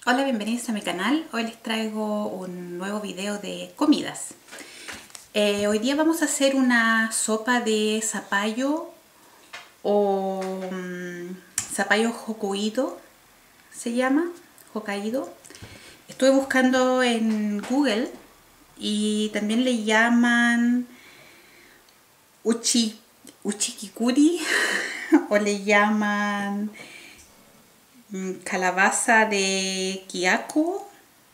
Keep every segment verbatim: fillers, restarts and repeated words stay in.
Hola, bienvenidos a mi canal. Hoy les traigo un nuevo video de comidas. Eh, hoy día vamos a hacer una sopa de zapallo o um, zapallo hokkaido, se llama, Hokkaido. Estuve buscando en Google y también le llaman uchi, uchikikuri o le llaman calabaza de Kiyako.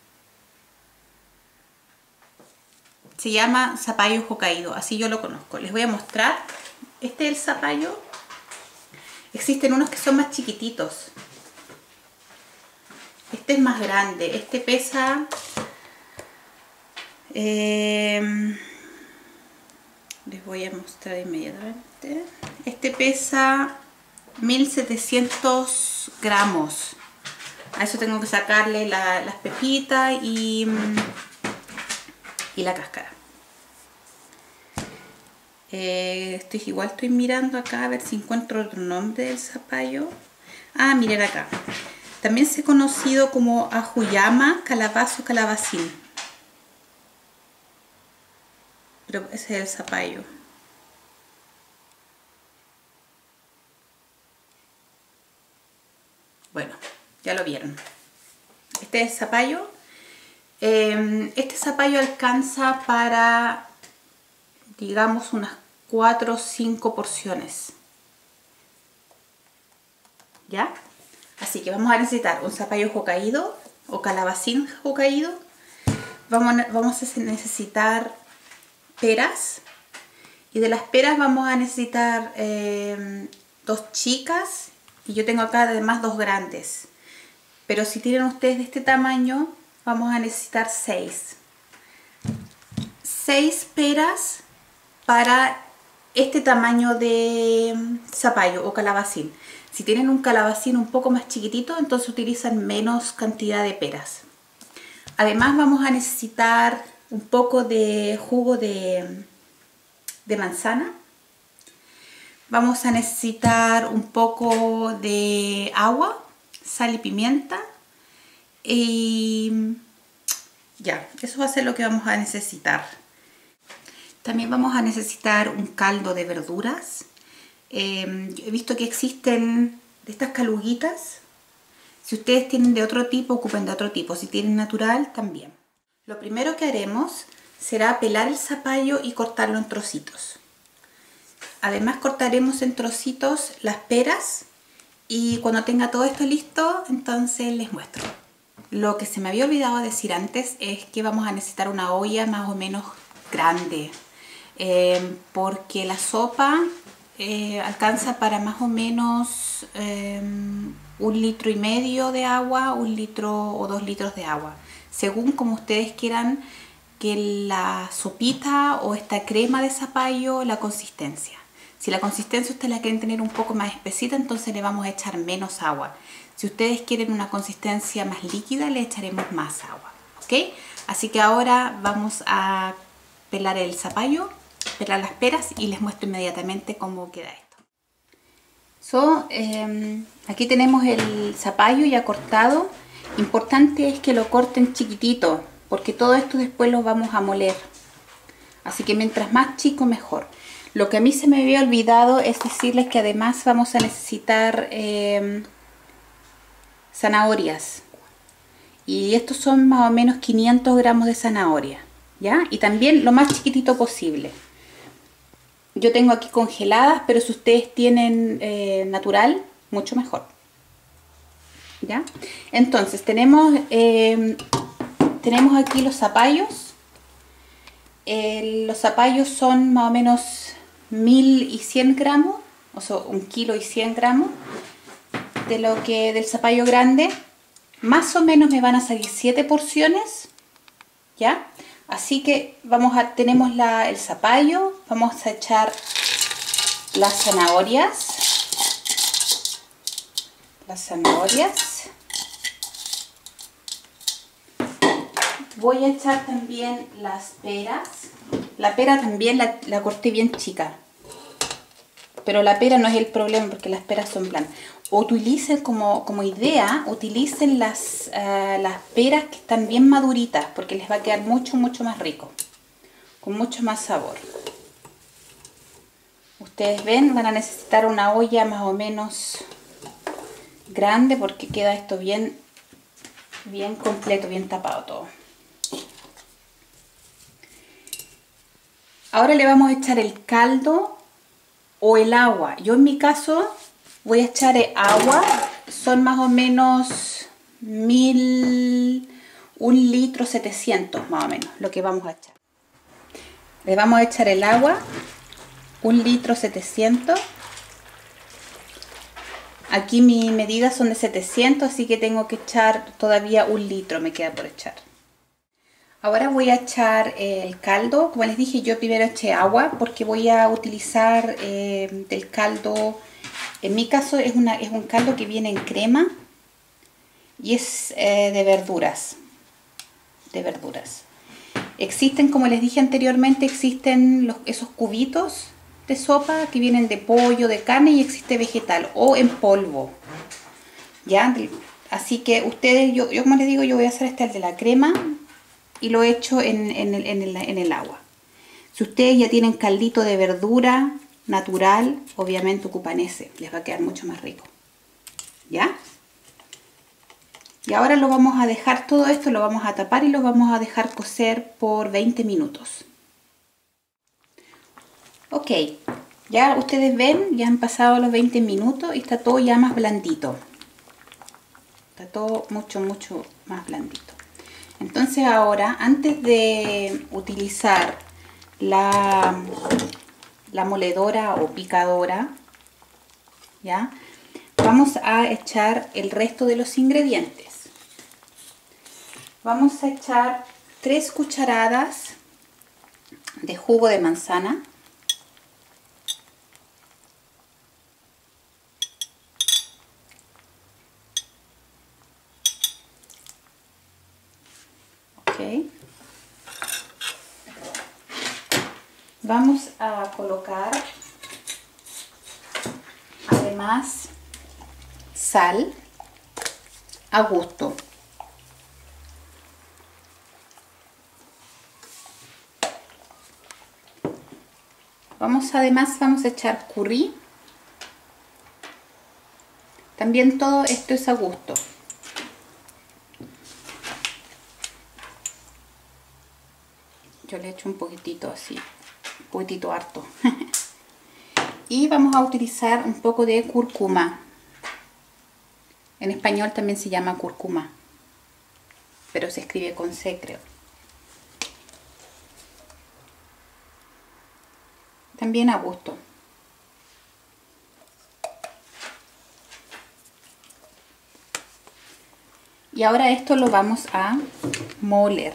Se llama zapallo Hokkaido, así yo lo conozco. Les voy a mostrar. Este es el zapallo. Existen unos que son más chiquititos. Este es más grande. Este pesa eh, les voy a mostrar inmediatamente. Este pesa mil setecientos gramos. A eso tengo que sacarle la, las pepitas y, y la cáscara. Eh, estoy igual estoy mirando acá a ver si encuentro otro nombre del zapallo. Ah, miren acá. También se ha conocido como ajuyama, calabazo, calabacín. Pero ese es el zapallo. Bueno, ya lo vieron. Este es el zapallo. Eh, este zapallo alcanza para, digamos, unas cuatro o cinco porciones. ¿Ya? Así que vamos a necesitar un zapallo Hokkaido o calabacín Hokkaido. Vamos a, vamos a necesitar peras. Y de las peras vamos a necesitar eh, dos chicas. Y yo tengo acá además dos grandes. Pero si tienen ustedes de este tamaño, vamos a necesitar seis. Seis peras para este tamaño de zapallo o calabacín. Si tienen un calabacín un poco más chiquitito, entonces utilizan menos cantidad de peras. Además vamos a necesitar un poco de jugo de, de manzana. Vamos a necesitar un poco de agua, sal y pimienta. Y ya, eso va a ser lo que vamos a necesitar. También vamos a necesitar un caldo de verduras. Eh, he visto que existen de estas caluguitas. Si ustedes tienen de otro tipo, ocupen de otro tipo. Si tienen natural, también. Lo primero que haremos será pelar el zapallo y cortarlo en trocitos. Además cortaremos en trocitos las peras y cuando tenga todo esto listo, entonces les muestro. Lo que se me había olvidado decir antes es que vamos a necesitar una olla más o menos grande, eh, porque la sopa eh, alcanza para más o menos eh, un litro y medio de agua, un litro o dos litros de agua, según como ustedes quieran que la sopita o esta crema de zapallo, la consistencia. Si la consistencia ustedes la quieren tener un poco más espesita, entonces le vamos a echar menos agua. Si ustedes quieren una consistencia más líquida, le echaremos más agua. ¿Ok? Así que ahora vamos a pelar el zapallo, pelar las peras y les muestro inmediatamente cómo queda esto. So, eh, aquí tenemos el zapallo ya cortado. Importante es que lo corten chiquitito, porque todo esto después lo vamos a moler. Así que mientras más chico, mejor. Lo que a mí se me había olvidado es decirles que además vamos a necesitar eh, zanahorias. Y estos son más o menos quinientos gramos de zanahoria, ¿ya? Y también lo más chiquitito posible. Yo tengo aquí congeladas, pero si ustedes tienen eh, natural, mucho mejor. ¿Ya? Entonces tenemos, eh, tenemos aquí los zapallos. Eh, los zapallos son más o menos mil cien gramos, o sea, un kilo y cien gramos de lo que del zapallo grande. Más o menos me van a salir siete porciones, ¿ya? Así que vamos a, tenemos la, el zapallo, vamos a echar las zanahorias, las zanahorias. Voy a echar también las peras. La pera también la, la corté bien chica. Pero la pera no es el problema porque las peras son blandas. Utilicen como, como idea, utilicen las, uh, las peras que están bien maduritas porque les va a quedar mucho, mucho más rico. Con mucho más sabor. Ustedes ven, van a necesitar una olla más o menos grande porque queda esto bien, bien completo, bien tapado todo. Ahora le vamos a echar el caldo o el agua. Yo en mi caso voy a echar agua, son más o menos mil, un litro setecientos más o menos lo que vamos a echar. Le vamos a echar el agua, un litro setecientos. Aquí mis medidas son de setecientos, así que tengo que echar todavía un litro, me queda por echar. Ahora voy a echar el caldo. Como les dije, yo primero eché agua porque voy a utilizar eh, del caldo. En mi caso es, una, es un caldo que viene en crema y es eh, de verduras. De verduras. Existen, como les dije anteriormente, existen los, esos cubitos de sopa que vienen de pollo, de carne, y existe vegetal o en polvo. ¿Ya? Así que ustedes, yo, yo como les digo, yo voy a hacer este el de la crema. Y lo echo en, en, el, en, el, en el agua. Si ustedes ya tienen caldito de verdura natural, obviamente ocupan ese. Les va a quedar mucho más rico. ¿Ya? Y ahora lo vamos a dejar, todo esto lo vamos a tapar y lo vamos a dejar cocer por veinte minutos. Ok, ya ustedes ven, ya han pasado los veinte minutos y está todo ya más blandito. Está todo mucho, mucho más blandito. Entonces ahora, antes de utilizar la, la moledora o picadora, ¿ya? Vamos a echar el resto de los ingredientes. Vamos a echar tres cucharadas de jugo de manzana. Vamos a colocar además sal a gusto. Vamos además vamos a echar curry. También todo esto es a gusto. Yo le echo un poquitito así, un poquitito harto. Y vamos a utilizar un poco de cúrcuma. En español también se llama cúrcuma, pero se escribe con C, creo. También a gusto. Y ahora esto lo vamos a moler.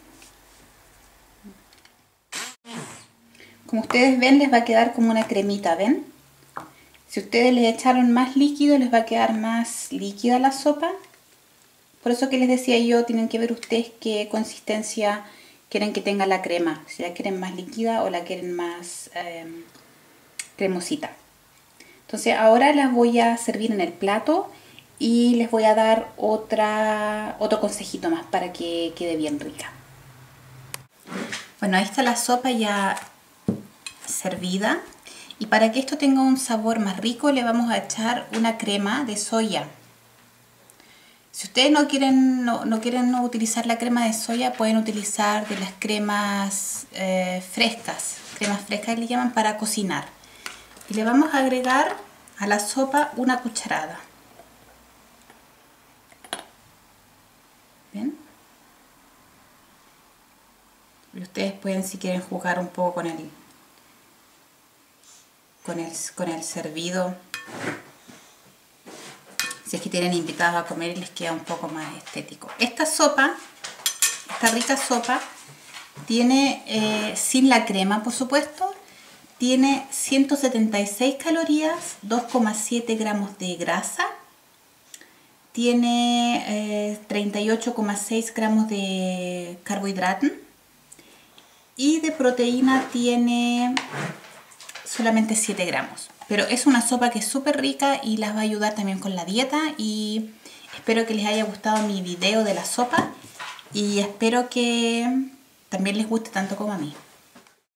Como ustedes ven, les va a quedar como una cremita, ¿ven? Si ustedes le echaron más líquido, les va a quedar más líquida la sopa. Por eso que les decía yo, tienen que ver ustedes qué consistencia quieren que tenga la crema. Si la quieren más líquida o la quieren más eh, cremosita. Entonces ahora las voy a servir en el plato y les voy a dar otra, otro consejito más para que quede bien rica. Bueno, ahí está la sopa ya servida, y para que esto tenga un sabor más rico le vamos a echar una crema de soya. Si ustedes no quieren no, no quieren no utilizar la crema de soya, pueden utilizar de las cremas eh, frescas, cremas frescas le llaman, para cocinar. Y le vamos a agregar a la sopa una cucharada. ¿Ven? Y ustedes pueden, si quieren, jugar un poco con el Con el, con el servido, si es que tienen invitados a comer y les queda un poco más estético. Esta sopa, esta rica sopa, tiene, eh, sin la crema por supuesto, tiene ciento setenta y seis calorías, dos coma siete gramos de grasa, tiene eh, treinta y ocho coma seis gramos de carbohidratos y de proteína tiene solamente siete gramos. Pero es una sopa que es súper rica y las va a ayudar también con la dieta. Y espero que les haya gustado mi video de la sopa. Y espero que también les guste tanto como a mí.